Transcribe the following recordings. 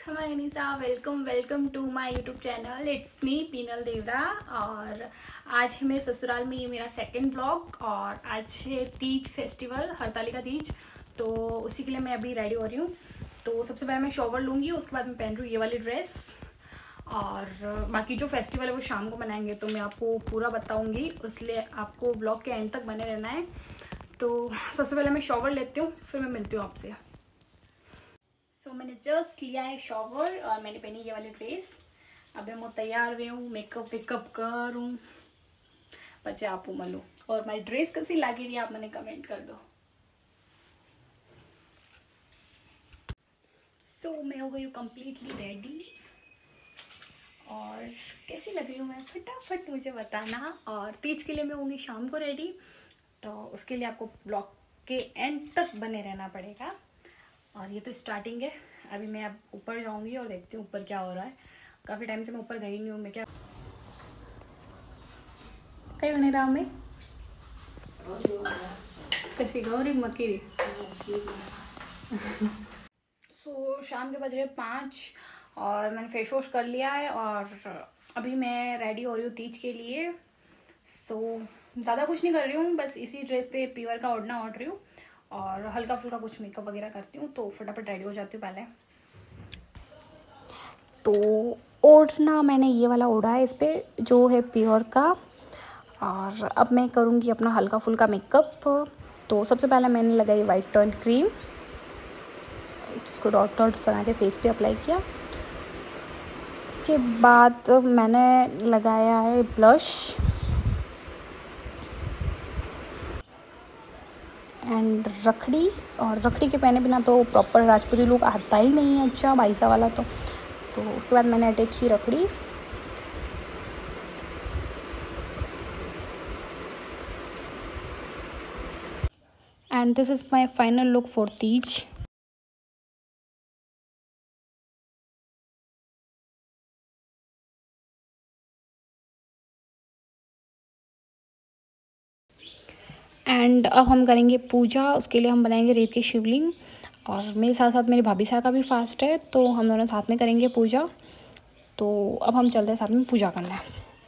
Hi Anisa, welcome to my YouTube channel. It's me Pinal Devra. और आज है मेरे ससुराल में ये मेरा सेकंड ब्लॉग। और आज है तीज फेस्टिवल, हरतालिका तीज। तो उसी के लिए मैं अभी रेडी हो रही हूँ। तो सबसे पहले मैं शॉवर लूँगी, उसके बाद मैं पहन रही हूँ ये वाली ड्रेस। और बाकी जो फेस्टिवल है वो शाम को मनाएंगे, तो मैं आपको पूरा बताऊँगी, इसलिए आपको ब्लॉग के एंड तक बने रहना है। तो सबसे पहले मैं शॉवर लेती हूँ, फिर मैं मिलती हूँ आपसे। तो मैंने जस्ट लिया है शॉवर और मैंने पहनी ये वाली ड्रेस। अब मैं तैयार हुई हूँ, मेकअप करूँ, बच्चे आप मलो। और मेरी ड्रेस कैसी लगी रही आप मैंने कमेंट कर दो। सो मैं हो गई हूँ कम्प्लीटली रेडी। और कैसी लग रही हूँ मैं, फटाफट मुझे बताना। और तीज के लिए मैं होंगी शाम को रेडी, तो उसके लिए आपको ब्लॉग के एंड तक बने रहना पड़ेगा। और ये तो स्टार्टिंग है, अभी मैं अब ऊपर जाऊंगी और देखती हूँ ऊपर क्या हो रहा है। काफ़ी टाइम से मैं ऊपर गई नहीं हूँ। मैं क्या कहीं नहीं रहा मैं कैसी गौरी मकीरी। सो शाम के बज रहे 5 और मैंने फेस वॉश कर लिया है और अभी मैं रेडी हो रही हूँ तीज के लिए। सो ज़्यादा कुछ नहीं कर रही हूँ, बस इसी ड्रेस पे प्योर का ओढ़ना ओढ़ रही हूँ और हल्का फुल्का कुछ मेकअप वगैरह करती हूँ। तो फटाफट रेडी हो जाती हूँ पहले। तो ओढ़ना मैंने ये वाला ओढ़ा है, इस पर जो है प्योर का। और अब मैं करूँगी अपना हल्का फुल्का मेकअप। तो सबसे पहले मैंने लगाई वाइट टर्न क्रीम, जिसको डॉट डॉट बना के फेस पे अप्लाई किया। उसके बाद मैंने लगाया है ब्लश एंड रखड़ी। और रखड़ी के पहने बिना तो प्रॉपर राजपूती लुक आता ही नहीं है, अच्छा बाईसा वाला। तो उसके बाद मैंने अटैच की रखड़ी। And this is my final look for Teej. And अब हम करेंगे पूजा। उसके लिए हम बनाएंगे रेत की शिवलिंग। और मेरे साथ साथ मेरी भाभी साहब का भी फास्ट है, तो हम दोनों साथ में करेंगे पूजा। तो अब हम चलते हैं साथ में पूजा करना।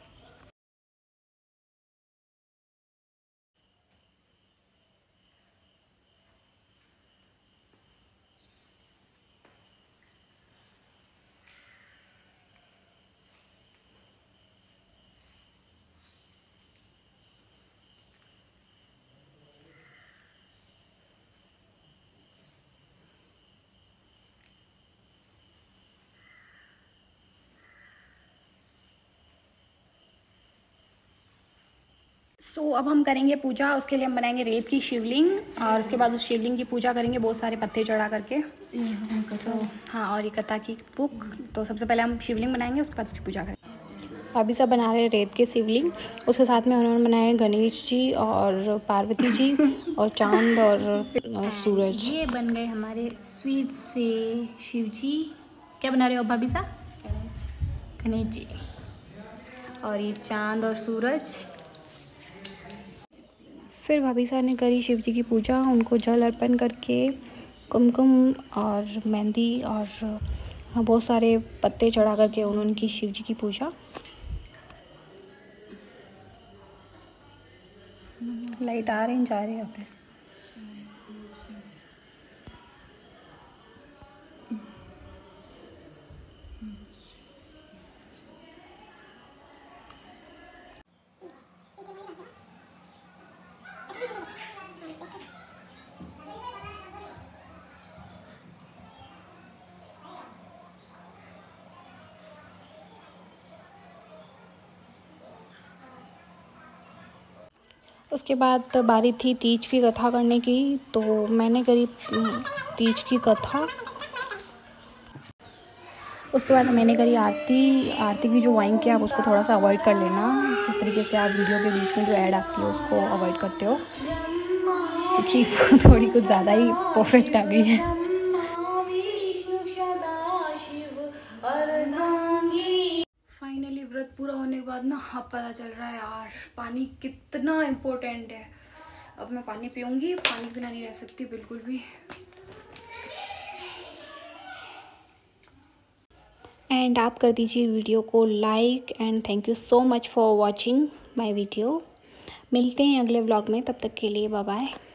अब हम करेंगे पूजा। उसके लिए हम बनाएंगे रेत की शिवलिंग और उसके बाद उस शिवलिंग की पूजा करेंगे बहुत सारे पत्ते चढ़ा करके। तो हाँ, और ये कथा की बुक। तो सबसे पहले हम शिवलिंग बनाएंगे, उसके बाद उसकी पूजा करेंगे। भाभी साहब बना रहे रेत के शिवलिंग, उसके साथ में उन्होंने बनाए गणेश जी और पार्वती जी और चांद और सूरज। ये बन गए हमारे स्वीट से शिव जी। क्या बना रहे हो भाभी साहब? गणेश जी। और ये चांद और सूरज। फिर भाभी साहब ने करी शिव जी की पूजा, उनको जल अर्पण करके कुमकुम और मेहंदी और बहुत सारे पत्ते चढ़ा करके उन्होंने की शिव जी की पूजा। लाइट आ रही है, जा रही है यहाँ पे। उसके बाद बारी थी तीज की कथा करने की, तो मैंने करी तीज की कथा। उसके बाद मैंने करी आरती। आरती की जो वाइन की आप उसको थोड़ा सा अवॉइड कर लेना, जिस तरीके से आप वीडियो के बीच में जो ऐड आती है उसको अवॉइड करते हो, क्योंकि थोड़ी कुछ ज़्यादा ही परफेक्ट आ गई है। फाइनली व्रत पूरा होने के बाद ना अब पता चल रहा है यार पानी कितना इम्पोर्टेंट है। अब मैं पानी पीऊँगी, पानी बिना नहीं रह सकती बिल्कुल भी। एंड आप कर दीजिए वीडियो को like and thank you so much for watching my video. मिलते हैं अगले व्लॉग में, तब तक के लिए बाय बाय।